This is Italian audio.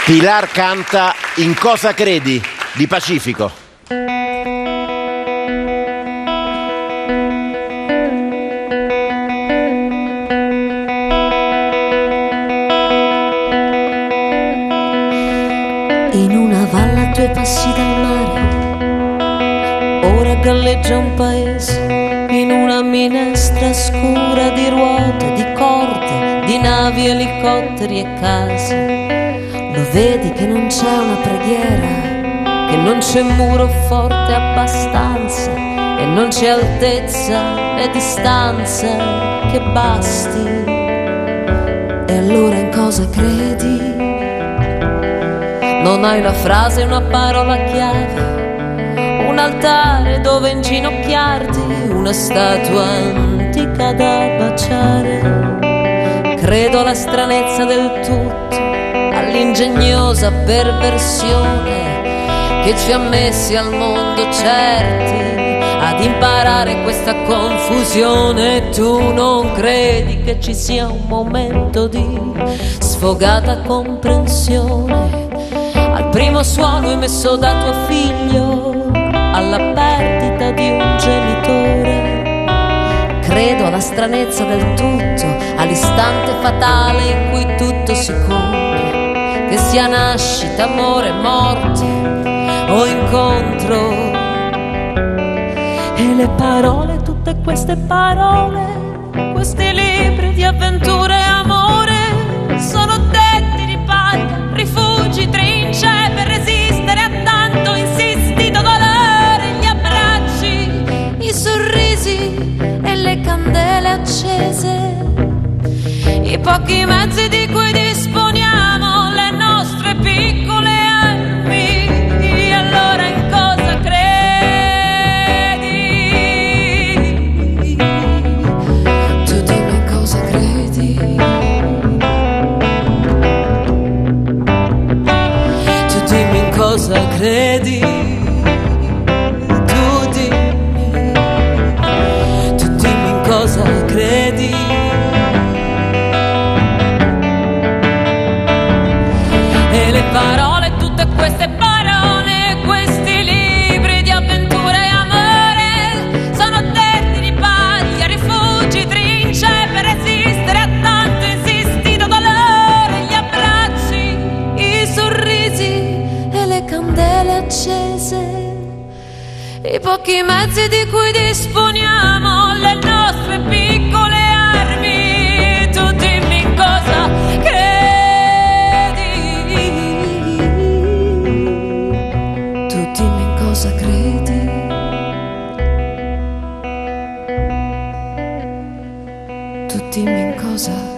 Pilar canta In cosa credi di Pacifico. In una valle a 2 passi dal mare, ora galleggia un paese, in una minestra scura di ruote, di corde, di navi, elicotteri e case. Lo vedi che non c'è una preghiera, che non c'è muro forte abbastanza, e non c'è altezza né distanza che basti. E allora in cosa credi? Non hai una frase, una parola chiave, un altare dove inginocchiarti, una statua antica da baciare. Credo alla stranezza del tutto, all'ingegnosa perversione che ci ha messi al mondo certi ad imparare questa confusione. Tu non credi che ci sia un momento di sfogata comprensione al primo suono emesso da tuo figlio, alla perdita di un genitore? Credo alla stranezza del tutto, all'istante fatale in cui tutto si compie, che sia nascita, amore, morte o incontro. E le parole, tutte queste parole, questi libri di avventure e amore, sono tetti di paglia, rifugi, trincee per resistere a tanto insistito dolore. Gli abbracci, i sorrisi e le candele accese, i pochi mezzi di cui disponiamo, le nostre piccole armi. E allora in cosa credi? Tu dimmi in cosa credi. Tu dimmi in cosa credi. Tu dimmi in cosa credi. E le parole, tutte queste parole, questi libri di avventure e amore, sono tetti di paglia, rifugi, trincee per resistere a tanto insistito dolore. Gli abbracci, i sorrisi e le candele accese, i pochi mezzi di cui disponiamo, le nostre piccole armi. Tu dimmi in cosa credi. Tu dimmi in cosa credi. Tu dimmi in cosa